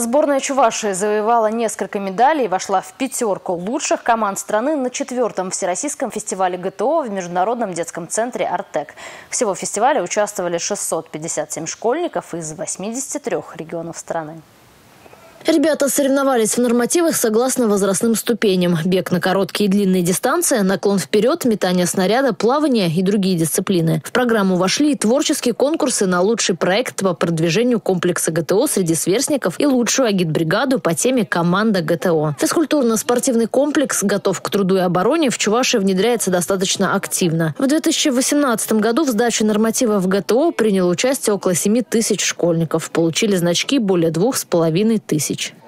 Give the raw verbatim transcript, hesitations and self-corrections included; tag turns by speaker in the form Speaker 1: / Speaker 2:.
Speaker 1: Сборная Чувашии завоевала несколько медалей и вошла в пятерку лучших команд страны на четвертом всероссийском фестивале ГТО в Международном детском центре «Артек». Всего в фестивале участвовали шестьсот пятьдесят семь школьников из восьмидесяти трёх регионов страны.
Speaker 2: Ребята соревновались в нормативах согласно возрастным ступеням. Бег на короткие и длинные дистанции, наклон вперед, метание снаряда, плавание и другие дисциплины. В программу вошли и творческие конкурсы на лучший проект по продвижению комплекса ГТО среди сверстников и лучшую агитбригаду по теме «Команда ГТО». Физкультурно-спортивный комплекс «Готов к труду и обороне» в Чувашии внедряется достаточно активно. В две тысячи восемнадцатом году в сдаче норматива в ГТО приняло участие около семи тысяч школьников. Получили значки более двух с половиной тысяч.